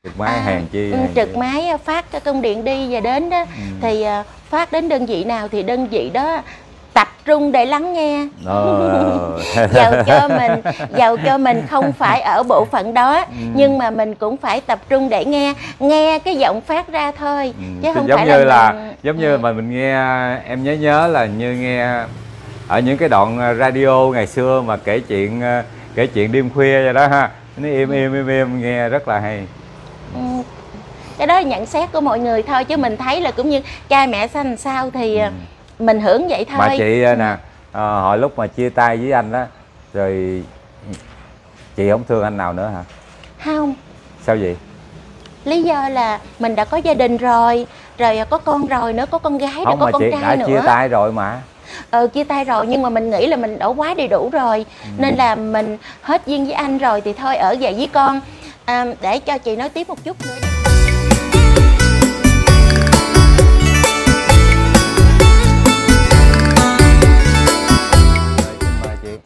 Trực máy hèn chi trực máy phát cái công điện đi và đến đó, thì phát đến đơn vị nào thì đơn vị đó tập trung để lắng nghe. Dầu cho mình không phải ở bộ phận đó, nhưng mà mình cũng phải tập trung để nghe cái giọng phát ra thôi, chứ không giống phải như là mình, giống như mà mình nghe, em nhớ là như nghe ở những cái đoạn radio ngày xưa mà kể chuyện đêm khuya vậy đó ha, nó im nghe rất là hay. Cái đó là nhận xét của mọi người thôi, chứ mình thấy là cũng như cha mẹ sanh sao thì mình hưởng vậy thôi. Mà chị nè, hồi lúc mà chia tay với anh đó rồi chị không thương anh nào nữa hả? Không. Sao vậy? Lý do là mình đã có gia đình rồi có con rồi nữa, có con gái, không, có con chị trai đã nữa. chia tay rồi mà. Chia tay rồi, nhưng mà mình nghĩ là mình đã quá đầy đủ rồi, nên là mình hết duyên với anh rồi thì thôi ở vậy với con. Để cho chị nói tiếp một chút nữa đi. Mời chị.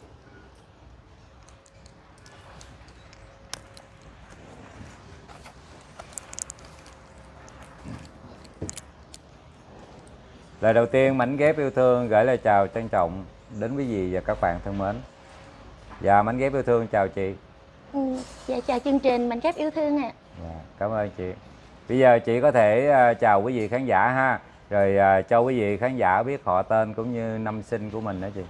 Lời đầu tiên mảnh ghép yêu thương gửi lời chào trân trọng đến quý vị và các bạn thân mến. Dạ, mảnh ghép yêu thương chào chị. Dạ chào chương trình mảnh ghép yêu thương ạ. Dạ, cảm ơn chị. Bây giờ chị có thể chào quý vị khán giả ha, rồi cho quý vị khán giả biết họ tên cũng như năm sinh của mình đó chị.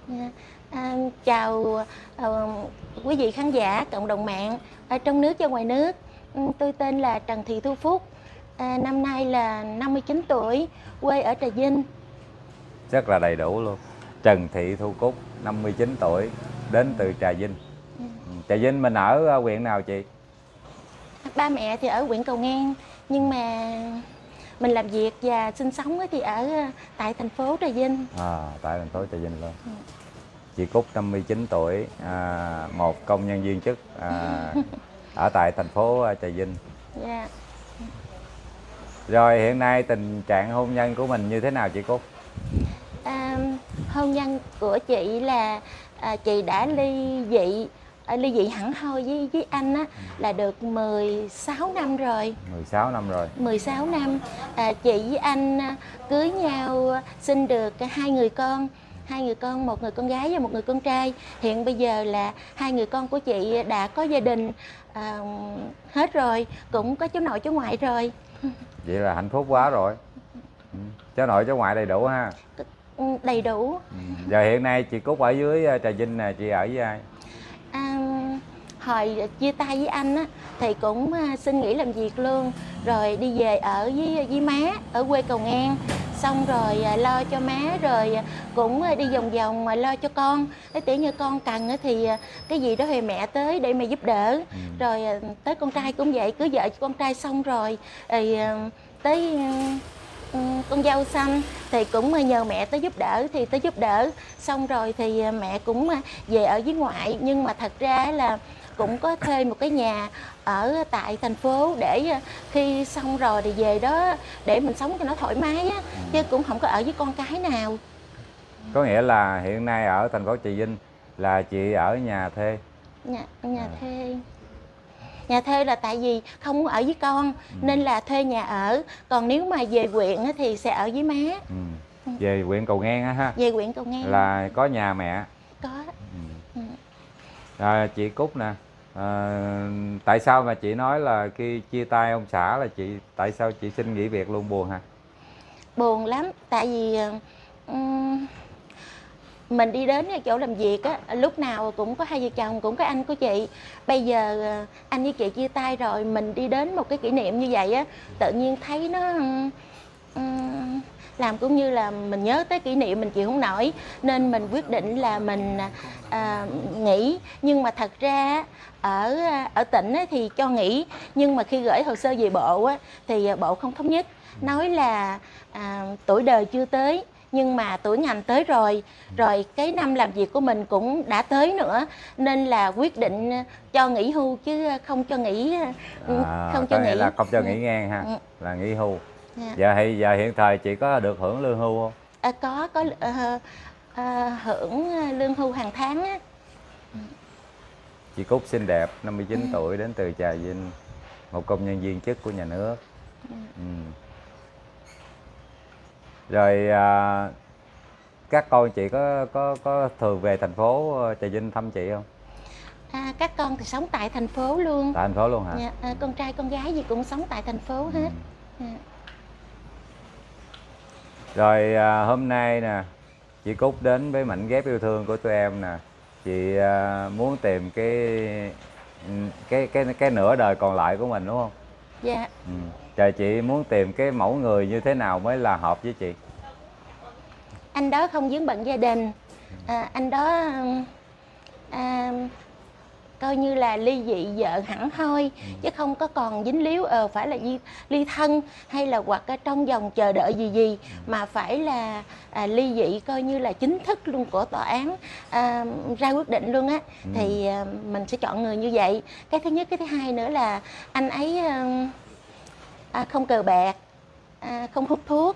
Chào quý vị khán giả cộng đồng mạng ở trong nước và ngoài nước. Tôi tên là Trần Thị Thu Phúc, năm nay là 59 tuổi, quê ở Trà Vinh. Rất là đầy đủ luôn. Trần Thị Thu Cúc, 59 tuổi, đến từ Trà Vinh. Trà Vinh mình ở huyện nào chị? Ba mẹ thì ở huyện Cầu Ngang, nhưng mà mình làm việc và sinh sống thì ở tại thành phố Trà Vinh. Tại thành phố Trà Vinh luôn. Chị Cúc 59 tuổi, một công nhân viên chức ở tại thành phố Trà Vinh. Dạ. Rồi hiện nay tình trạng hôn nhân của mình như thế nào chị Cúc? Hôn nhân của chị là chị đã ly dị hẳn hoi với anh á, là được 16 năm rồi. 16 năm rồi. 16 năm. Chị với anh cưới nhau sinh được hai người con, một người con gái và một người con trai. Hiện bây giờ là hai người con của chị đã có gia đình hết rồi, cũng có cháu nội cháu ngoại rồi. Vậy là hạnh phúc quá rồi. Cháu nội cháu ngoại đầy đủ ha. Đầy đủ. Giờ hiện nay chị Cúc ở dưới Trà Vinh nè, chị ở với ai? Hồi chia tay với anh á thì cũng xin nghỉ làm việc luôn, rồi đi về ở với má ở quê Cầu Ngang, xong rồi lo cho má, rồi cũng đi vòng vòng mà lo cho con. Cái tỉ như con cần thì cái gì đó thì mẹ tới để mà giúp đỡ. Rồi tới con trai cũng vậy, cưới vợ con trai xong rồi tới con dâu xanh thì cũng nhờ mẹ tới giúp đỡ, thì tới giúp đỡ xong rồi thì mẹ cũng về ở với ngoại. Nhưng mà thật ra là cũng có thuê một cái nhà ở tại thành phố để khi xong rồi thì về đó để mình sống cho nó thoải mái á, chứ cũng không có ở với con cái nào. Có nghĩa là hiện nay ở thành phố Trà Vinh là chị ở nhà thuê? Nhà thuê. Nhà thuê là tại vì không muốn ở với con nên là thuê nhà ở. Còn nếu mà về huyện thì sẽ ở với má. Về huyện Cầu Ngang á ha? Về huyện Cầu Ngang. Là có nhà mẹ? Có. Chị Cúc nè, tại sao mà chị nói là khi chia tay ông xã là tại sao chị xin nghỉ việc luôn, buồn hả? Buồn lắm, tại vì mình đi đến chỗ làm việc á, lúc nào cũng có hai vợ chồng, cũng có anh của chị. Bây giờ anh với chị chia tay rồi, mình đi đến một cái kỷ niệm như vậy á, tự nhiên thấy nó làm cũng như là mình nhớ tới kỷ niệm mình chịu không nổi, nên mình quyết định là mình nghỉ. Nhưng mà thật ra ở tỉnh thì cho nghỉ, nhưng mà khi gửi hồ sơ về bộ á, thì bộ không thống nhất, nói là tuổi đời chưa tới nhưng mà tuổi ngành tới rồi, rồi cái năm làm việc của mình cũng đã tới nữa, nên là quyết định cho nghỉ hưu chứ không cho nghỉ. Không cho nghỉ là không cho nghỉ ngang ha, là nghỉ hưu. Giờ hiện thời chị có được hưởng lương hưu không? Có hưởng lương hưu hàng tháng á. Chị Cúc xinh đẹp, 59 tuổi, đến từ Trà Vinh. một công nhân viên chức của nhà nước. Ừ. Rồi các con chị có thường về thành phố Trà Vinh thăm chị không? Các con thì sống tại thành phố luôn. Tại thành phố luôn hả? Dạ, con trai con gái gì cũng sống tại thành phố hết. Rồi hôm nay nè, chị Cúc đến với mảnh ghép yêu thương của tụi em nè. Chị muốn tìm cái nửa đời còn lại của mình đúng không? Dạ. Trời, chị muốn tìm cái mẫu người như thế nào mới là hợp với chị? Anh đó không vướng bận gia đình, anh đó coi như là ly dị vợ hẳn hoi, chứ không có còn dính líu phải là ly thân hay là hoặc trong vòng chờ đợi gì mà phải là ly dị coi như là chính thức luôn của tòa án ra quyết định luôn á. Thì mình sẽ chọn người như vậy. Cái thứ nhất. Cái thứ hai nữa là anh ấy không cờ bạc, không hút thuốc,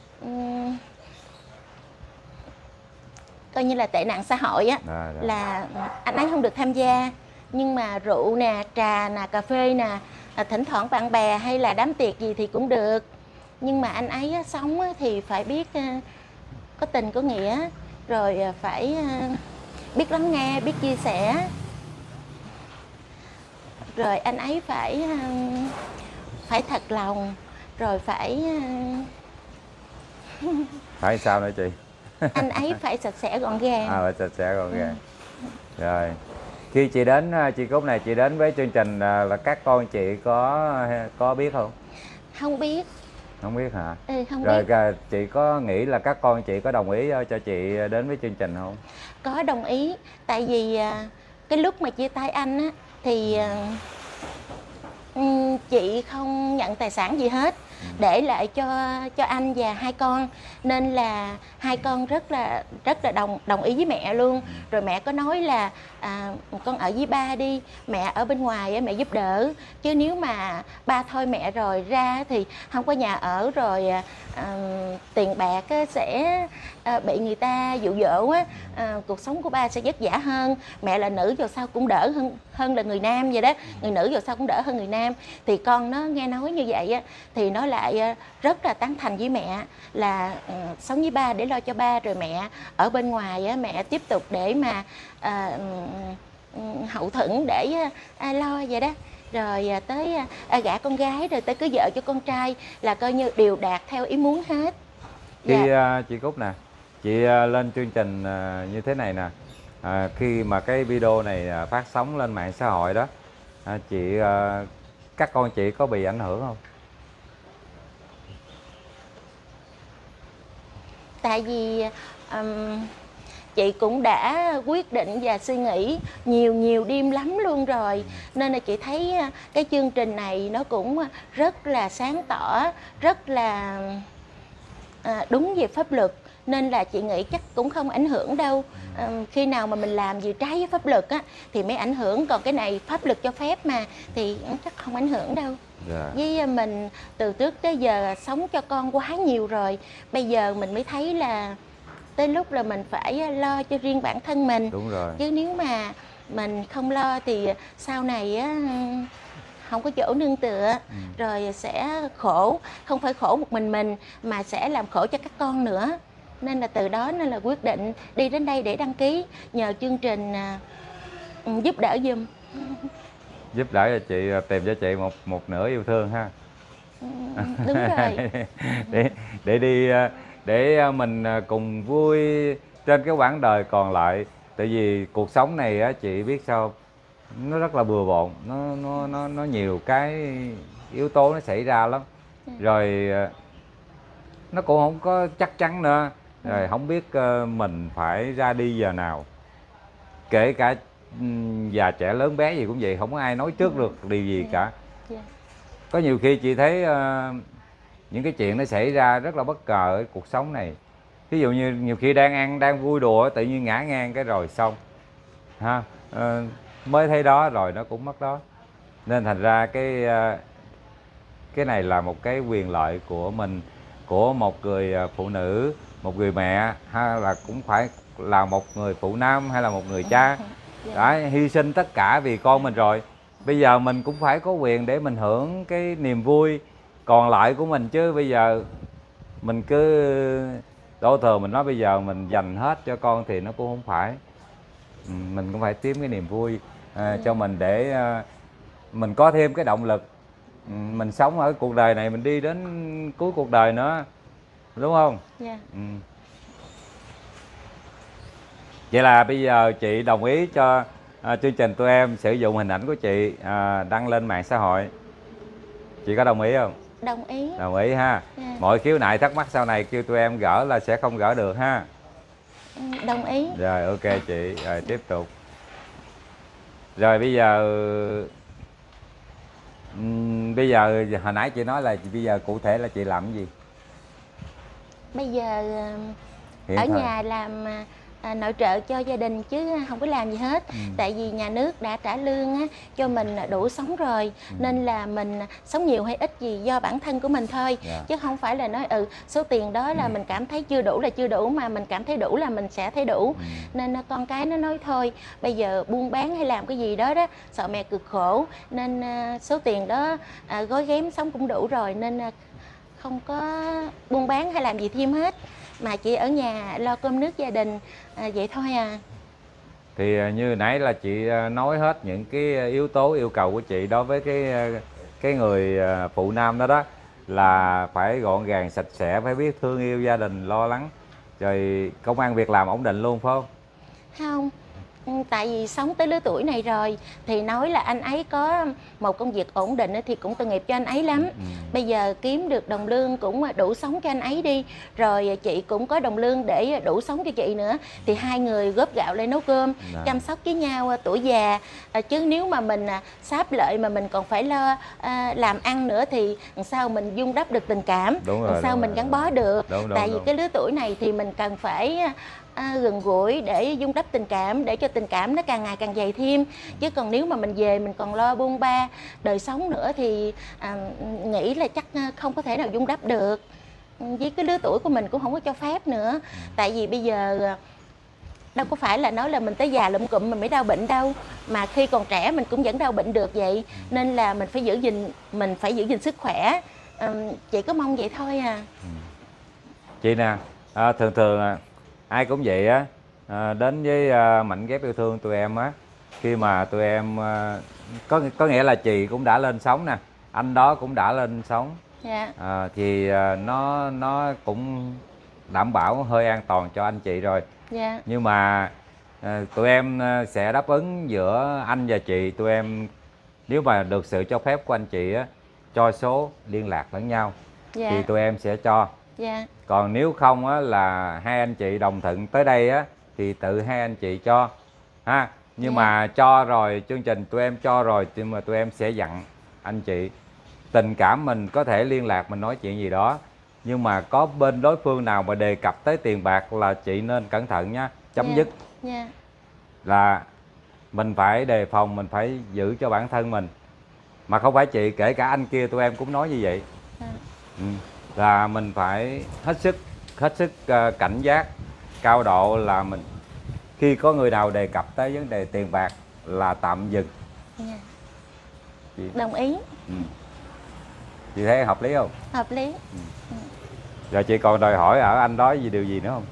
coi như là tệ nạn xã hội á, là anh ấy không được tham gia. Nhưng mà rượu nè, trà nè, cà phê nè, thỉnh thoảng bạn bè hay là đám tiệc gì thì cũng được. Nhưng mà anh ấy sống thì phải biết có tình có nghĩa, rồi phải biết lắng nghe, biết chia sẻ. Rồi anh ấy phải thật lòng, rồi phải sao nữa chị? Anh ấy phải sạch sẽ gọn gàng. Phải sạch sẽ gọn gàng. Rồi khi chị đến, chị Cúc này, chị đến với chương trình là các con chị có biết không? Không biết. Không biết hả? Không rồi biết. Chị có nghĩ là các con chị có đồng ý cho chị đến với chương trình không? Có đồng ý. Tại vì cái lúc mà chia tay anh á thì chị không nhận tài sản gì hết, để lại cho anh và hai con, nên là hai con rất là đồng ý với mẹ luôn. Rồi mẹ có nói là con ở với ba đi, mẹ ở bên ngoài mẹ giúp đỡ, chứ nếu mà ba thôi mẹ rồi ra thì không có nhà ở, rồi tiền bạc sẽ bị người ta dụ dỗ á, cuộc sống của ba sẽ vất vả hơn. Mẹ là nữ dù sao cũng đỡ hơn là người nam vậy đó, người nữ dù sao cũng đỡ hơn người nam. Thì con nó nghe nói như vậy á thì nó lại rất là tán thành với mẹ là sống với ba để lo cho ba, rồi mẹ ở bên ngoài á, mẹ tiếp tục để mà hậu thuẫn để lo vậy đó. Rồi tới gả con gái, rồi tới cưới vợ cho con trai là coi như đều đạt theo ý muốn hết. Khi chị Cúc nè, chị lên chương trình như thế này nè, khi mà cái video này phát sóng lên mạng xã hội đó, chị các con chị có bị ảnh hưởng không? Tại vì chị cũng đã quyết định và suy nghĩ nhiều đêm lắm luôn rồi, nên là chị thấy cái chương trình này nó cũng rất là sáng tỏ, rất là đúng về pháp luật, nên là chị nghĩ chắc cũng không ảnh hưởng đâu. Khi nào mà mình làm gì trái với pháp luật á thì mới ảnh hưởng, còn cái này pháp luật cho phép mà thì chắc không ảnh hưởng đâu. Với mình từ trước tới giờ sống cho con quá nhiều rồi, bây giờ mình mới thấy là tới lúc là mình phải lo cho riêng bản thân mình. Đúng rồi. Chứ nếu mà mình không lo thì sau này á không có chỗ nương tựa, rồi sẽ khổ, không phải khổ một mình mà sẽ làm khổ cho các con nữa. Nên là từ đó nên là quyết định đi đến đây để đăng ký, nhờ chương trình giúp đỡ giùm. Giúp đỡ cho chị, tìm cho chị một nửa yêu thương ha. Đúng rồi. để đi để mình cùng vui trên cái quãng đời còn lại. Tại vì cuộc sống này á, chị biết sao, nó rất là bừa bộn, nó nhiều cái yếu tố nó xảy ra lắm. Rồi nó cũng không có chắc chắn nữa. Rồi không biết mình phải ra đi giờ nào. Kể cả già trẻ lớn bé gì cũng vậy, không có ai nói trước được điều gì cả. Có nhiều khi chị thấy những cái chuyện nó xảy ra rất là bất ngờ ở cuộc sống này. Ví dụ như nhiều khi đang ăn, đang vui đùa, tự nhiên ngã ngang cái rồi xong ha, mới thấy đó rồi nó cũng mất đó. Nên thành ra cái này là một cái quyền lợi của mình, của một người phụ nữ, một người mẹ, hay là cũng phải là một người phụ nam, hay là một người cha đã hy sinh tất cả vì con mình rồi, bây giờ mình cũng phải có quyền để mình hưởng cái niềm vui còn lại của mình chứ. Bây giờ mình cứ đổ thừa mình nói bây giờ mình dành hết cho con thì nó cũng không phải. Mình cũng phải tìm cái niềm vui cho mình để mình có thêm cái động lực. Mình sống ở cuộc đời này mình đi đến cuối cuộc đời nữa, đúng không? Dạ. Vậy là bây giờ chị đồng ý cho chương trình tụi em sử dụng hình ảnh của chị đăng lên mạng xã hội. Chị có đồng ý không? Đồng ý. Đồng ý ha. Dạ. Mọi khiếu nại thắc mắc sau này kêu tụi em gỡ là sẽ không gỡ được ha. Đồng ý. Rồi ok chị, rồi tiếp tục. Rồi bây giờ hồi nãy chị nói là bây giờ cụ thể là chị làm cái gì? Bây giờ Hiện ở thời. nhà làm nội trợ cho gia đình chứ không có làm gì hết. Tại vì nhà nước đã trả lương cho mình đủ sống rồi, nên là mình sống nhiều hay ít gì do bản thân của mình thôi. Chứ không phải là nói số tiền đó là mình cảm thấy chưa đủ là chưa đủ, mà mình cảm thấy đủ là mình sẽ thấy đủ. Nên con cái nó nói thôi bây giờ buôn bán hay làm cái gì đó đó sợ mẹ cực khổ, nên số tiền đó gói ghém sống cũng đủ rồi, nên không có buôn bán hay làm gì thêm hết, mà chỉ ở nhà lo cơm nước gia đình vậy thôi à. Thì như nãy là chị nói hết những cái yếu tố yêu cầu của chị đối với cái người phụ nam đó đó, là phải gọn gàng sạch sẽ, phải biết thương yêu gia đình, lo lắng, rồi công ăn việc làm ổn định luôn phải không? Không, tại vì sống tới lứa tuổi này rồi thì nói là anh ấy có một công việc ổn định thì cũng tội nghiệp cho anh ấy lắm. Bây giờ kiếm được đồng lương cũng đủ sống cho anh ấy đi, rồi chị cũng có đồng lương để đủ sống cho chị nữa, thì hai người góp gạo lên nấu cơm, chăm sóc với nhau tuổi già. Chứ nếu mà mình xáp lợi mà mình còn phải lo làm ăn nữa thì làm sao mình vun đắp được tình cảm, làm sao mình gắn bó được. Tại vì cái lứa tuổi này thì mình cần phải gần gũi để vun đắp tình cảm, để cho tình cảm nó càng ngày càng dày thêm. Chứ còn nếu mà mình về mình còn lo buôn ba đời sống nữa thì nghĩ là chắc không có thể nào vun đắp được. Với cái lứa tuổi của mình cũng không có cho phép nữa. Tại vì bây giờ đâu có phải là nói là mình tới già lụm cụm mình mới đau bệnh đâu, mà khi còn trẻ mình cũng vẫn đau bệnh được vậy. Nên là mình phải giữ gìn sức khỏe. Chị có mong vậy thôi à. Chị nè, thường thường ai cũng vậy á, đến với mảnh ghép yêu thương tụi em á, khi mà tụi em có nghĩa là chị cũng đã lên sóng nè, anh đó cũng đã lên sóng. Thì nó cũng đảm bảo hơi an toàn cho anh chị rồi. Nhưng mà tụi em sẽ đáp ứng giữa anh và chị. Tụi em nếu mà được sự cho phép của anh chị á, cho số liên lạc lẫn nhau thì tụi em sẽ cho. Còn nếu không á, là hai anh chị đồng thuận tới đây á, thì tự hai anh chị cho ha. Nhưng mà cho rồi, chương trình tụi em cho rồi, nhưng mà tụi em sẽ dặn anh chị tình cảm mình có thể liên lạc, mình nói chuyện gì đó, nhưng mà có bên đối phương nào mà đề cập tới tiền bạc là chị nên cẩn thận nha, chấm dứt. Là mình phải đề phòng, mình phải giữ cho bản thân mình. Mà không phải chị, kể cả anh kia tụi em cũng nói như vậy. Là mình phải hết sức cảnh giác cao độ, là mình khi có người nào đề cập tới vấn đề tiền bạc là tạm dừng. Đồng ý. Chị thấy hợp lý không? Hợp lý. Rồi chị còn đòi hỏi ở anh đó điều gì nữa không?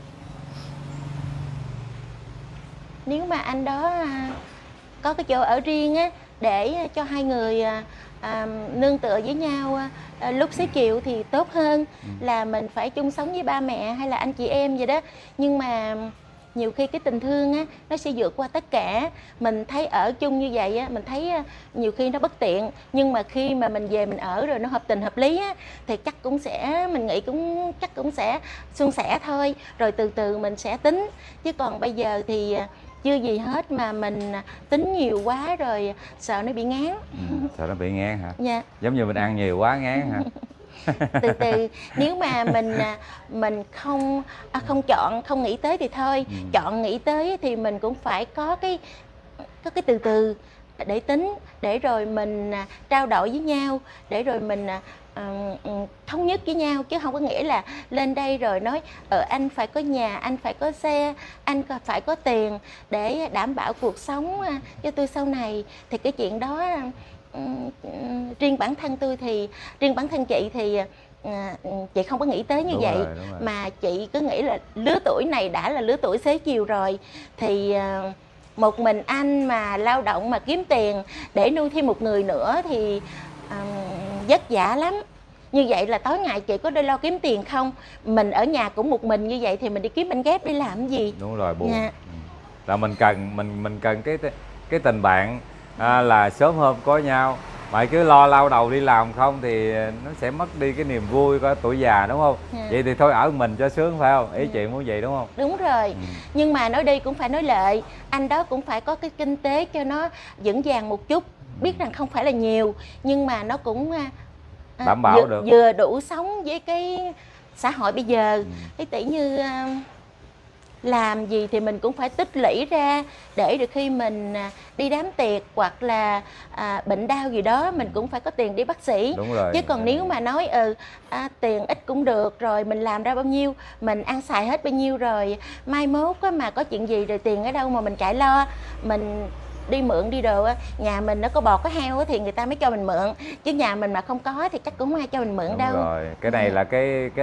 Nếu mà anh đó có cái chỗ ở riêng á, để cho hai người nương tựa với nhau lúc xế chiều thì tốt hơn là mình phải chung sống với ba mẹ hay là anh chị em vậy đó. Nhưng mà nhiều khi cái tình thương á, nó sẽ vượt qua tất cả. Mình thấy ở chung như vậy á, mình thấy nhiều khi nó bất tiện, nhưng mà khi mà mình về mình ở rồi nó hợp tình hợp lý á, thì chắc cũng sẽ, mình nghĩ chắc cũng sẽ suôn sẻ thôi. Rồi từ từ mình sẽ tính. Chứ còn bây giờ thì chưa gì hết mà mình tính nhiều quá rồi sợ nó bị ngán. Sợ nó bị ngán hả? Dạ. Giống như mình ăn nhiều quá ngán hả? Từ từ, nếu mà mình không chọn, không nghĩ tới thì thôi. Chọn nghĩ tới thì mình cũng phải có cái từ từ. để tính, để rồi mình trao đổi với nhau, để rồi mình thống nhất với nhau, chứ không có nghĩa là lên đây rồi nói anh phải có nhà, anh phải có xe, anh phải có tiền để đảm bảo cuộc sống cho tôi sau này. Thì cái chuyện đó riêng bản thân chị thì chị không có nghĩ tới như Đúng vậy. rồi, đúng rồi. Mà chị cứ nghĩ là lứa tuổi này đã là lứa tuổi xế chiều rồi, thì một mình anh mà lao động mà kiếm tiền để nuôi thêm một người nữa thì vất vả lắm. Như vậy là tối ngày chị có đi lo kiếm tiền không? Mình ở nhà cũng một mình như vậy thì mình đi kiếm bánh ghép để làm cái gì? Đúng rồi, buồn. Dạ. Là mình cần cái tình bạn, là sớm hôm có nhau. Mà cứ lo lao đầu đi làm không thì nó sẽ mất đi cái niềm vui của tuổi già, đúng không? Dạ. Vậy thì thôi ở mình cho sướng, phải không? Ý chị muốn vậy đúng không? Đúng rồi. Nhưng mà nói đi cũng phải nói lại, anh đó cũng phải có cái kinh tế cho nó vững vàng một chút. Biết rằng không phải là nhiều, nhưng mà nó cũng Đảm bảo được. vừa đủ sống với cái xã hội bây giờ. Cái tỷ như làm gì thì mình cũng phải tích lũy ra, để được khi mình đi đám tiệc hoặc là bệnh đau gì đó mình cũng phải có tiền đi bác sĩ. Đúng rồi. Chứ còn nếu mà nói tiền ít cũng được, rồi mình làm ra bao nhiêu mình ăn xài hết bao nhiêu, rồi mai mốt mà có chuyện gì rồi tiền ở đâu mà mình chạy lo. Mình đi mượn đi đồ, nhà mình nó có bò có heo thì người ta mới cho mình mượn, chứ nhà mình mà không có thì chắc cũng không ai cho mình mượn. Đúng đâu. rồi. Cái này là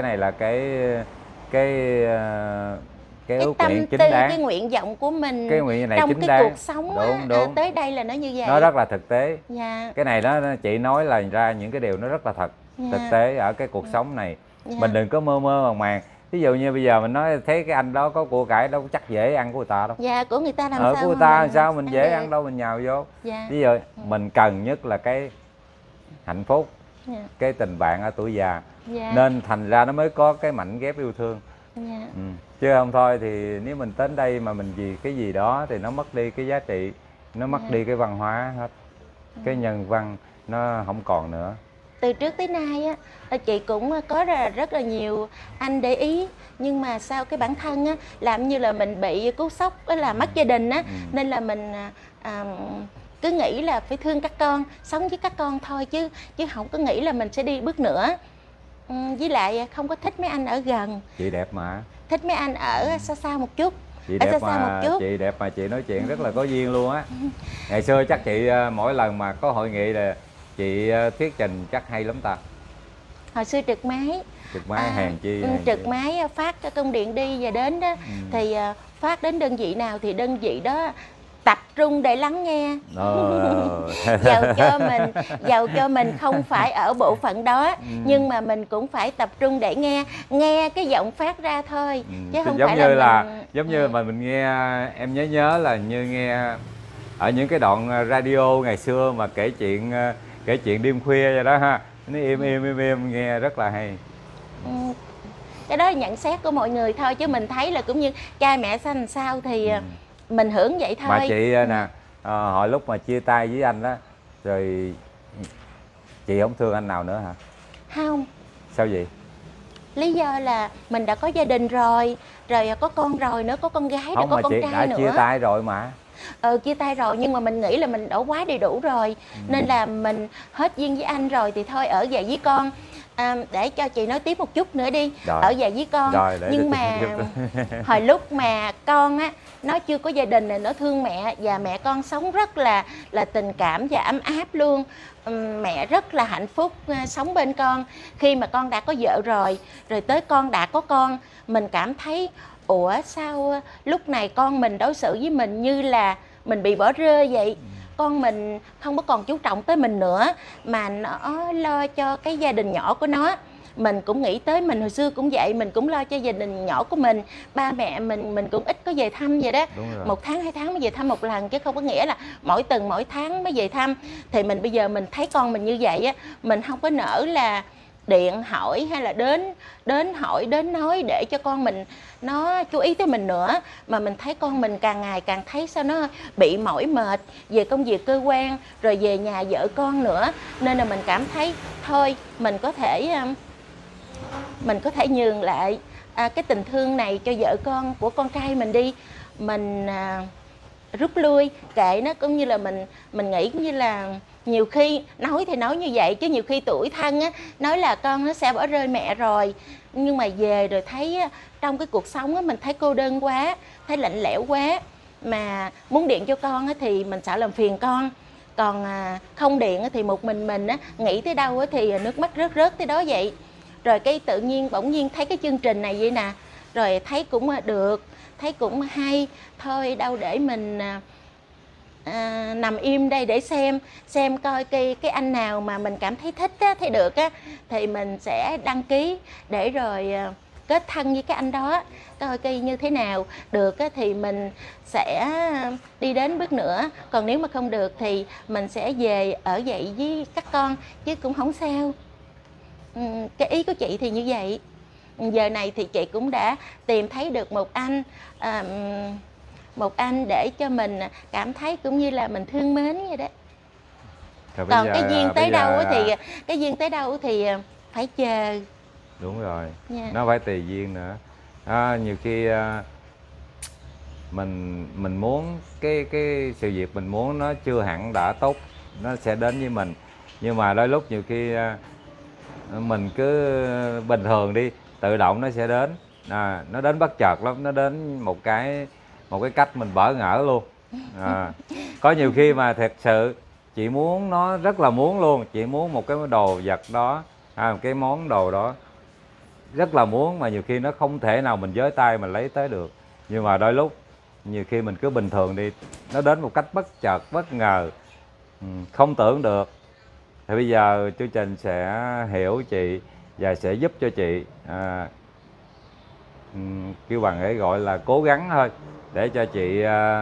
cái ước tâm nguyện chính tư, đáng. cái nguyện vọng của mình Cái nguyện này trong chính cái đáng. cuộc sống Đúng. tới đây là nó như vậy. Nó rất là thực tế. Dạ. Cái này chị nói là ra những cái điều nó rất là thật. Dạ. Thực tế ở cái cuộc sống này. Dạ. Mình đừng có mơ mơ màng. Ví dụ như bây giờ mình nói thấy cái anh đó có của cải đâu chắc dễ ăn của người ta đâu. Dạ, của người ta làm sao của người mà ta mình sao mình ăn dễ được. ăn đâu, mình nhào vô. Dạ. Ví dụ mình cần nhất là cái hạnh phúc, Dạ. cái tình bạn ở tuổi già. Dạ. Nên thành ra nó mới có cái mảnh ghép yêu thương. Dạ. Chứ không thôi thì nếu mình đến đây mà mình vì cái gì đó thì nó mất đi cái giá trị, nó mất đi cái văn hóa hết, cái nhân văn nó không còn nữa. Từ trước tới nay chị cũng có rất là nhiều anh để ý, nhưng mà sau cái bản thân làm như là mình bị cú sốc là mất gia đình nên là mình cứ nghĩ là phải thương các con, sống với các con thôi, chứ không có nghĩ là mình sẽ đi bước nữa. Với lại không có thích mấy anh ở gần. Chị đẹp mà. Thích mấy anh ở xa xa một chút. Chị ở đẹp xa xa một mà, chút. chị đẹp mà chị nói chuyện rất là có duyên luôn á. Ngày xưa chắc chị mỗi lần mà có hội nghị là chị thuyết trình chắc hay lắm ta. Hồi xưa trực máy. Trực máy hèn chi. Trực máy phát công điện đi và đến đó, thì phát đến đơn vị nào thì đơn vị đó tập trung để lắng nghe. Dầu cho mình không phải ở bộ phận đó, nhưng mà mình cũng phải tập trung để nghe cái giọng phát ra thôi, chứ không giống phải như là giống như mà mình nghe, em nhớ là như nghe ở những cái đoạn radio ngày xưa mà kể chuyện đêm khuya vậy đó ha, nó im nghe rất là hay. Cái đó là nhận xét của mọi người thôi, chứ mình thấy là cũng như cha mẹ sanh sao thì mình hưởng vậy thôi. Mà chị nè, hồi lúc mà chia tay với anh đó rồi chị không thương anh nào nữa hả? Không. Sao vậy? Lý do là mình đã có gia đình rồi có con rồi nữa, có con gái rồi, có con trai nữa. Không, mà chị đã chia tay rồi mà. Chia tay rồi, nhưng mà mình nghĩ là mình đã quá đầy đủ rồi, nên là mình hết duyên với anh rồi thì thôi ở về với con. Để cho chị nói tiếp một chút nữa đi. Rồi. Ở về với con. Rồi, nhưng mà hồi lúc mà con nó chưa có gia đình này, nó thương mẹ, và mẹ con sống rất là tình cảm và ấm áp luôn. Mẹ rất là hạnh phúc sống bên con. Khi mà con đã có vợ rồi tới con đã có con, mình cảm thấy ủa sao lúc này con mình đối xử với mình như là mình bị bỏ rơi vậy. Con mình không có còn chú trọng tới mình nữa, mà nó lo cho cái gia đình nhỏ của nó. Mình cũng nghĩ tới mình hồi xưa cũng vậy, mình cũng lo cho gia đình nhỏ của mình. Ba mẹ mình cũng ít có về thăm vậy đó. 1 tháng 2 tháng mới về thăm một lần, chứ không có nghĩa là mỗi tuần mỗi tháng mới về thăm. Thì mình bây giờ mình thấy con mình như vậy mình không có nỡ là điện hỏi hay là đến hỏi đến nói để cho con mình nó chú ý tới mình nữa, mà mình thấy con mình càng ngày càng thấy sao nó bị mỏi mệt về công việc cơ quan rồi về nhà vợ con nữa, nên là mình cảm thấy thôi mình có thể nhường lại cái tình thương này cho vợ con của con trai mình đi. Mình rút lui, kệ nó. Cũng như là mình nghĩ cũng như là nhiều khi nói thì nói như vậy, chứ nhiều khi tủi thân á, nói là con nó sẽ bỏ rơi mẹ rồi, nhưng mà về rồi thấy á, trong cái cuộc sống á, mình thấy cô đơn quá, thấy lạnh lẽo quá, mà muốn điện cho con á, thì mình sợ làm phiền con, còn không điện á, thì một mình á, nghĩ tới đâu á, thì nước mắt rớt rớt tới đó vậy. Rồi cái tự nhiên bỗng nhiên thấy cái chương trình này vậy nè, rồi thấy cũng được, thấy cũng hay, thôi đâu để mình nằm im đây để xem coi cái anh nào mà mình cảm thấy thích á, thấy được á, thì mình sẽ đăng ký để rồi kết thân với cái anh đó, coi coi như thế nào. Được á, thì mình sẽ đi đến bước nữa, còn nếu mà không được thì mình sẽ về ở vậy với các con, chứ cũng không sao. Cái ý của chị thì như vậy. Giờ này thì chị cũng đã tìm thấy được một anh để cho mình cảm thấy cũng như là mình thương mến vậy đó. Còn cái duyên tới đâu thì cái duyên tới đâu thì phải chờ. Đúng rồi, Yeah. nó phải tùy duyên nữa. Nhiều khi mình muốn cái sự việc mình muốn nó chưa hẳn đã tốt, nó sẽ đến với mình, nhưng mà đôi lúc nhiều khi mình cứ bình thường đi, tự động nó sẽ đến. Nó đến bất chợt lắm, nó đến một cái cách mình bỡ ngỡ luôn. Có nhiều khi mà thật sự chị muốn, nó rất là muốn luôn, chị muốn một cái đồ vật đó, một cái món đồ đó rất là muốn, mà nhiều khi nó không thể nào mình với tay mình lấy tới được. Nhưng mà đôi lúc nhiều khi mình cứ bình thường đi, nó đến một cách bất chợt, bất ngờ, không tưởng được. Thì bây giờ chương trình sẽ hiểu chị và sẽ giúp cho chị, kêu bằng ấy gọi là cố gắng thôi, để cho chị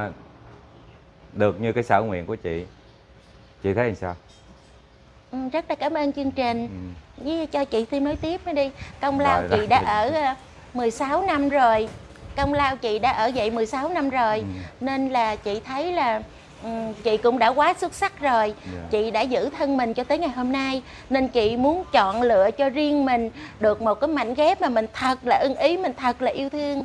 được như cái sở nguyện của chị. Chị thấy làm sao? Rất là cảm ơn chương trình. Với cho chị thêm nói tiếp nữa đi. Công lao chị đã ở 16 năm rồi. Công lao chị đã ở vậy 16 năm rồi. Nên là chị thấy là chị cũng đã quá xuất sắc rồi. Chị đã giữ thân mình cho tới ngày hôm nay. Nên chị muốn chọn lựa cho riêng mình được một cái mảnh ghép mà mình thật là ưng ý, mình thật là yêu thương.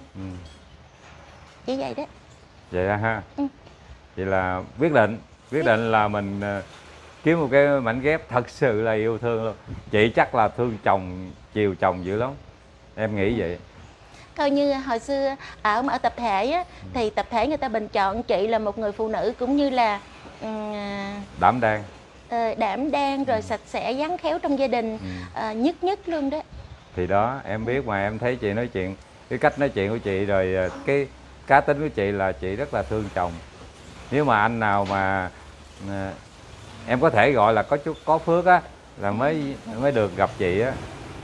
Chỉ vậy đó. Vậy ha. Vậy là quyết định là mình kiếm một cái mảnh ghép thật sự là yêu thương luôn. Chị chắc là thương chồng, chiều chồng dữ lắm, em nghĩ vậy. Coi như hồi xưa ở tập thể á, thì tập thể người ta bình chọn chị là một người phụ nữ cũng như là đảm đang rồi sạch sẽ, dáng khéo trong gia đình, nhất luôn đó. Thì đó, em biết mà, em thấy chị nói chuyện, cái cách nói chuyện của chị, rồi cái cá tính của chị là chị rất là thương chồng. Nếu mà anh nào mà em có thể gọi là có phước á, là mới được gặp chị á.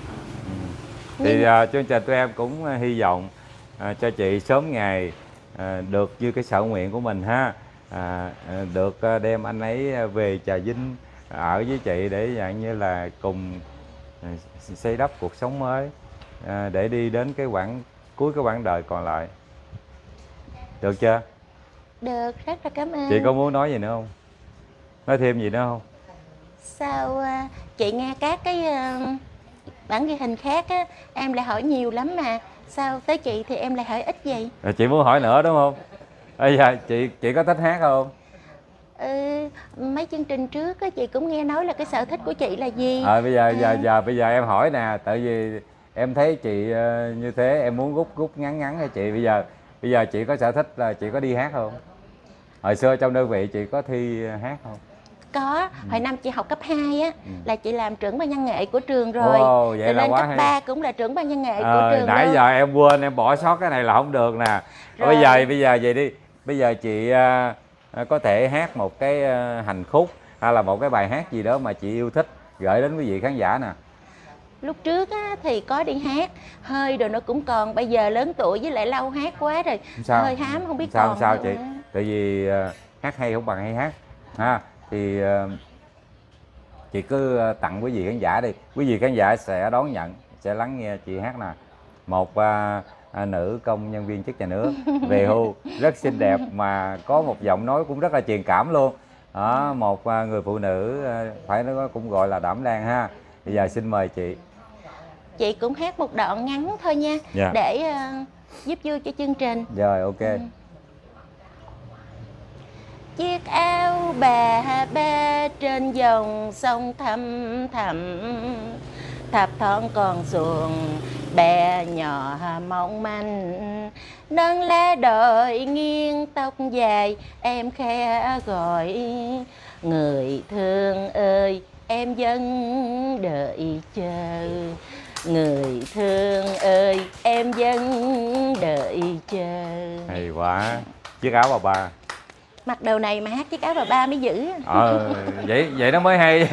Thì chương trình tụi em cũng hy vọng cho chị sớm ngày được như cái sở nguyện của mình ha. Được đem anh ấy về Trà Vinh ở với chị, để dạng như là cùng xây đắp cuộc sống mới, để đi đến cái cuối cái quãng đời còn lại. Được chưa? Được, rất là cảm ơn. Chị có muốn nói gì nữa không? Nói thêm gì nữa không? Sao chị nghe các cái bản ghi hình khác á, em lại hỏi nhiều lắm mà sao tới chị thì em lại hỏi ít vậy? Chị muốn hỏi nữa đúng không? Bây giờ chị có thích hát không? Mấy chương trình trước á, chị cũng nghe nói là cái sở thích của chị là gì. Bây giờ em hỏi nè, tại vì em thấy chị như thế, em muốn rút ngắn cho chị. Bây giờ chị có sở thích là chị có đi hát không? Hồi xưa trong đơn vị chị có thi hát không? Có, hồi năm chị học cấp 2 á, là chị làm trưởng ban văn nghệ của trường rồi. Vậy là lên quá cấp hay. 3 cũng là trưởng ban văn nghệ của trường. Nãy giờ em quên, em bỏ sót cái này là không được nè. Bây giờ vậy đi. Bây giờ chị có thể hát một cái hành khúc hay là một cái bài hát gì đó mà chị yêu thích gửi đến quý vị khán giả nè. Lúc trước á, thì có đi hát, hơi rồi nó cũng còn, bây giờ lớn tuổi với lại lâu hát quá rồi, hơi hám không biết còn. Sao chị? Tại vì hát hay không bằng hay hát ha. Thì chị cứ tặng quý vị khán giả đi, quý vị khán giả sẽ đón nhận, sẽ lắng nghe chị hát nè. Một nữ công nhân viên chức nhà nước về hưu, rất xinh đẹp mà có một giọng nói cũng rất là truyền cảm luôn. Một người phụ nữ phải nói cũng gọi là đảm đang ha. Bây giờ xin mời chị. Chị cũng hát một đoạn ngắn thôi nha, để giúp vui cho chương trình. Rồi, ok. chiếc áo bà ba trên dòng sông thăm thẳm, thập thoảng còn xuồng bè nhỏ mong manh, nâng lá đồi nghiêng tóc dài em khẽ gọi, người thương ơi em vẫn đợi chờ, người thương ơi em vẫn đợi chờ. Hay quá. Chiếc áo bà ba. Mặc đồ này mà hát chiếc áo bà ba mới giữ. Vậy vậy nó mới hay.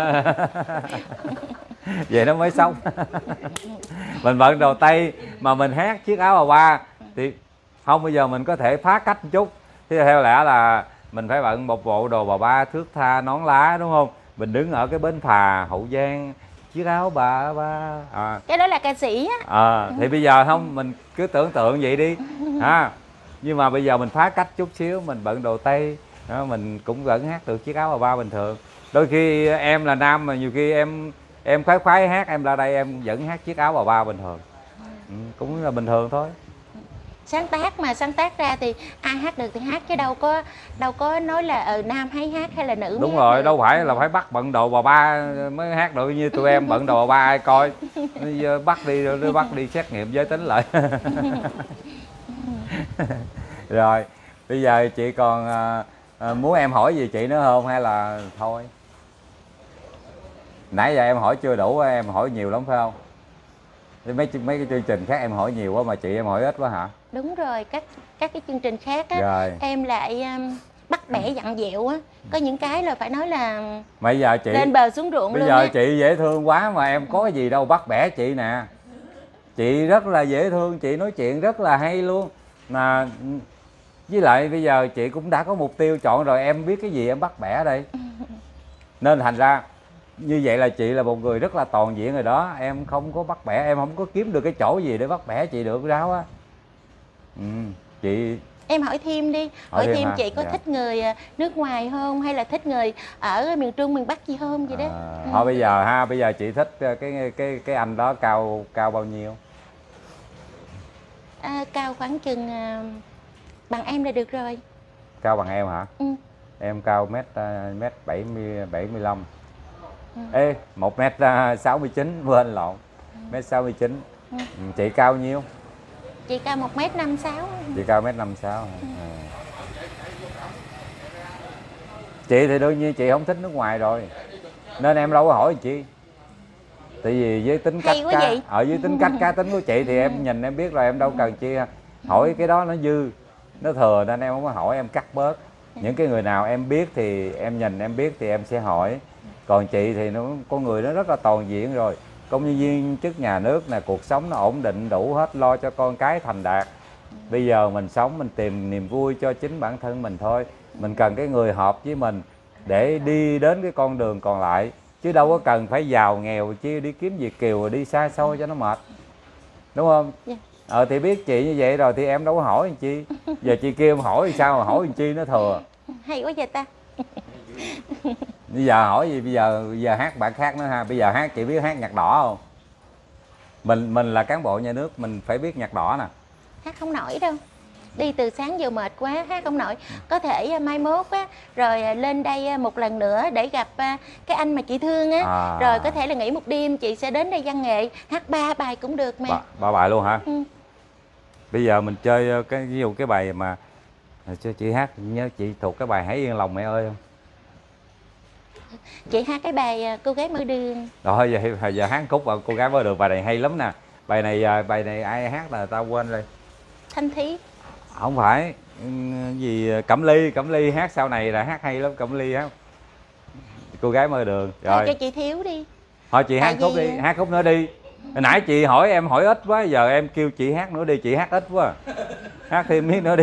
Vậy nó mới sống. Mình bận đồ Tây mà mình hát chiếc áo bà ba thì không, bây giờ mình có thể phá cách một chút. Thế theo lẽ là mình phải bận một bộ đồ bà ba thước tha nón lá, đúng không? Mình đứng ở cái bến phà Hậu Giang, chiếc áo bà ba. Cái đó là ca sĩ á. Thì bây giờ không, mình cứ tưởng tượng vậy đi ha. Nhưng mà bây giờ mình phá cách chút xíu, mình bận đồ Tây đó, mình cũng vẫn hát được chiếc áo bà ba bình thường. Đôi khi em là nam mà nhiều khi em khoái khoái hát, em ra đây em vẫn hát chiếc áo bà ba bình thường. Cũng là bình thường thôi. Sáng tác mà sáng tác ra thì ai hát được thì hát, chứ đâu có nói là nam hay hát hay là nữ. Đúng rồi, đâu phải là phải bắt bận đồ bà ba mới hát được, như tụi em bận đồ bà ba ai coi. Bắt đi xét nghiệm giới tính lại. Rồi bây giờ chị còn muốn em hỏi gì chị nữa không hay là thôi? Nãy giờ em hỏi chưa đủ, em hỏi nhiều lắm phải không? Mấy cái chương trình khác em hỏi nhiều quá mà chị em hỏi ít quá hả? Đúng rồi, các cái chương trình khác á, em lại bắt bẻ dặn dẹo á, có những cái là phải nói là bây giờ chị lên bờ xuống ruộng bây luôn giờ á. chị dễ thương quá mà em có cái gì đâu bắt bẻ chị nè. Chị rất là dễ thương, chị nói chuyện rất là hay luôn mà. Với lại bây giờ chị cũng đã có mục tiêu chọn rồi, em biết cái gì em bắt bẻ đây. Nên thành ra như vậy là chị là một người rất là toàn diện rồi đó. Em không có bắt bẻ, em không có kiếm được cái chỗ gì để bắt bẻ chị được ráo á. Chị Em hỏi thêm đi, hỏi thêm chị có dạ. thích người nước ngoài không, hay là thích người ở miền Trung miền Bắc gì không vậy đó. Thôi bây giờ ha, bây giờ chị thích cái anh đó cao bao nhiêu? Cao khoảng chừng bằng em là được rồi. Cao bằng em hả? Em cao mét 75. Ê, 1m69, quên lộn, 1m69. Chị cao nhiêu? Chị cao 1m56. Chị cao 1m56. Chị thì đương nhiên chị không thích nước ngoài rồi, nên em đâu có hỏi chị. Tại vì với tính cách với tính cách cá tính của chị thì em nhìn em biết rồi, em đâu cần chi hỏi cái đó nó dư nó thừa, nên em không có hỏi, em cắt bớt. Những cái người nào em biết thì em nhìn em biết thì em sẽ hỏi. Còn chị thì con người nó rất là toàn diện rồi, công nhân viên chức nhà nước nè, cuộc sống nó ổn định đủ hết, lo cho con cái thành đạt. Bây giờ mình sống mình tìm niềm vui cho chính bản thân mình thôi. Mình cần cái người hợp với mình để đi đến cái con đường còn lại, chứ đâu có cần phải giàu nghèo chi đi kiếm Việt kiều rồi đi xa xôi cho nó mệt, đúng không? Thì biết chị như vậy rồi thì em đâu có hỏi làm chi. Giờ chị kêu em hỏi thì sao mà hỏi làm chi nó thừa. Hay quá vậy ta. Bây giờ hỏi gì, bây giờ hát bạn khác nữa ha. Bây giờ hát, chị biết hát nhạc đỏ không? Mình là cán bộ nhà nước mình phải biết nhạc đỏ nè. Hát không nổi đâu, đi từ sáng giờ mệt quá, hát không nổi. Có thể mai mốt á rồi lên đây một lần nữa để gặp cái anh mà chị thương á, rồi có thể là nghỉ một đêm chị sẽ đến đây văn nghệ hát 3 bài cũng được mà. Ba bài luôn hả? Bây giờ mình chơi ví dụ cái bài mà cho chị hát, nhớ chị thuộc cái bài Hãy Yên Lòng Mẹ Ơi không? Chị hát cái bài Cô Gái Mở Đường. Rồi giờ hát khúc Cô Gái Mở Đường, bài này hay lắm nè. Bài này ai hát là tao quên rồi. Thanh Thí. Không phải gì Cẩm Ly hát sau này là hát hay lắm. Cẩm Ly hát Cô Gái Mở Đường rồi. Cho chị Thiếu đi. Thôi chị hát khúc đi, hát khúc nữa đi. Hồi nãy chị hỏi em hỏi ít quá, giờ em kêu chị hát nữa đi, chị hát ít quá. Hát thêm miếng nữa đi.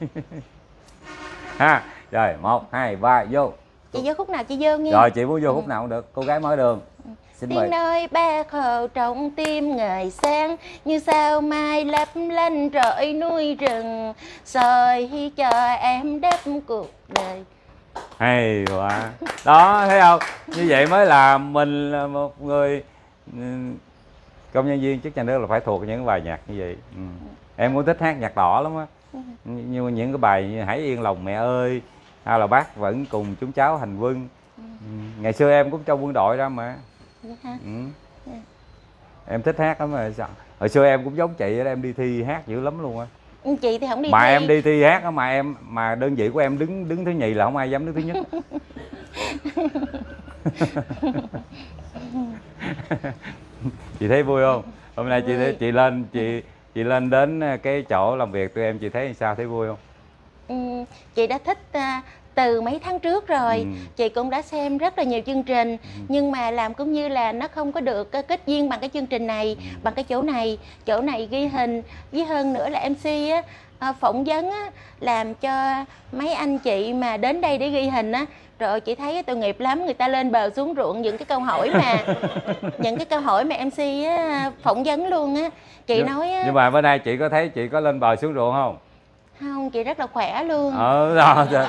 Ha, rồi 1, 2, 3 vô. Chị vô khúc nào chị vô nghe. Rồi chị muốn vô khúc nào cũng được. Cô Gái Mở Đường. Xin mời. Tiếng nói bác hồ trong tim ngày sáng, như sao mai lấp lánh rọi núi rừng, soi cho em đắp cuộc đời. Hay quá. Đó, thấy không? Như vậy mới là mình là một người công nhân viên chức nhà nước là phải thuộc những bài nhạc như vậy. Em cũng thích hát nhạc đỏ lắm á. Nhưng những cái bài như Hãy Yên Lòng Mẹ Ơi, hay là bác vẫn cùng chúng cháu hành quân. Ngày xưa em cũng trong quân đội đó mà. Vậy hả? Em thích hát lắm mà sao? Hồi xưa em cũng giống chị đó, em đi thi hát dữ lắm luôn á. Chị thì không đi Mà thi. em đi thi hát á, mà đơn vị của em đứng thứ nhì là không ai dám đứng thứ nhất. Chị thấy vui không? Hôm nay chị lên đến cái chỗ làm việc tụi em, chị thấy sao, thấy vui không? Chị đã thích từ mấy tháng trước rồi. Chị cũng đã xem rất là nhiều chương trình, nhưng mà làm cũng như là nó không có được kết duyên bằng cái chương trình này, bằng cái chỗ này ghi hình, với hơn nữa là MC á, phỏng vấn á, làm cho mấy anh chị mà đến đây để ghi hình á, rồi chị thấy tội nghiệp lắm, người ta lên bờ xuống ruộng những cái câu hỏi mà MC á, phỏng vấn luôn á. Chị nói á, nhưng mà bữa nay chị có thấy chị có lên bờ xuống ruộng không? không, chị rất là khỏe luôn. Rồi.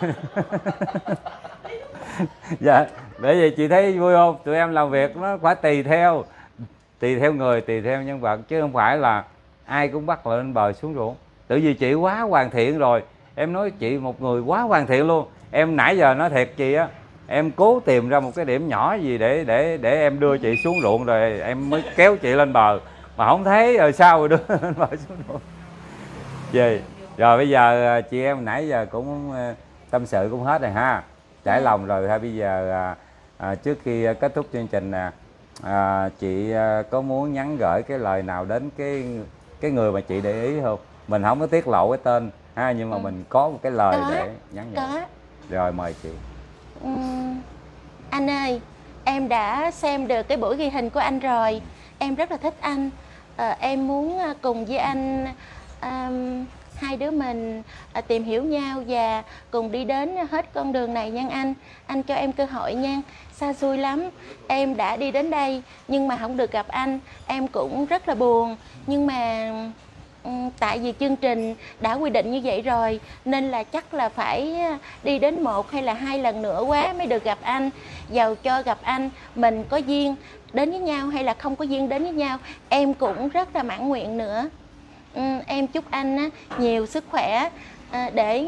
Dạ, bởi vì chị thấy vui không? Tụi em làm việc nó phải tùy theo người, tùy theo nhân vật, chứ không phải là ai cũng bắt lên bờ xuống ruộng. Tự vì chị quá hoàn thiện rồi. Em nói chị một người quá hoàn thiện luôn. Em nãy giờ nói thiệt chị á, em cố tìm ra một cái điểm nhỏ gì để em đưa chị xuống ruộng rồi em mới kéo chị lên bờ, mà không thấy rồi sao rồi đưa lên bờ xuống ruộng. Gì? Rồi bây giờ chị em nãy giờ cũng tâm sự cũng hết rồi ha, trải lòng rồi ha. Bây giờ trước khi kết thúc chương trình nè, chị có muốn nhắn gửi cái lời nào đến cái người mà chị để ý không? Mình không có tiết lộ cái tên ha, nhưng mà mình có một cái lời để nhắn nhủ. Rồi mời chị. Anh ơi, em đã xem được cái buổi ghi hình của anh rồi, em rất là thích anh. Em muốn cùng với anh hai đứa mình tìm hiểu nhau và cùng đi đến hết con đường này nha anh. Anh cho em cơ hội nha. Xa xôi lắm, em đã đi đến đây nhưng mà không được gặp anh, em cũng rất là buồn. Nhưng mà tại vì chương trình đã quy định như vậy rồi nên là chắc là phải đi đến 1 hay là 2 lần nữa quá mới được gặp anh. Dầu cho gặp anh mình có duyên đến với nhau hay là không có duyên đến với nhau, em cũng rất là mãn nguyện nữa. Em chúc anh nhiều sức khỏe để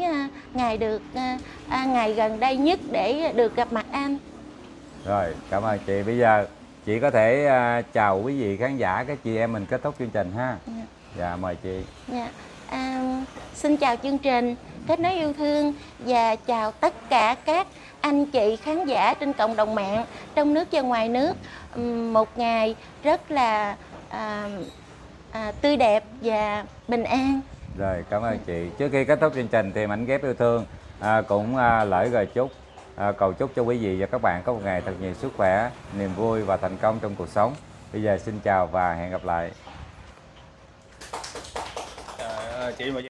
ngày gần đây nhất để được gặp mặt anh. Rồi, cảm ơn chị. Bây giờ chị có thể chào quý vị khán giả, các chị em mình kết thúc chương trình ha. Dạ, mời chị. Dạ. Xin chào chương trình Kết Nối Yêu Thương và chào tất cả các anh chị khán giả trên cộng đồng mạng trong nước và ngoài nước. Một ngày rất là tươi đẹp và bình an. Rồi, cảm ơn chị. Trước khi kết thúc chương trình thì Mảnh Ghép Yêu Thương cũng lời lời chúc cầu chúc cho quý vị và các bạn có một ngày thật nhiều sức khỏe, niềm vui và thành công trong cuộc sống. Bây giờ xin chào và hẹn gặp lại. Chị mà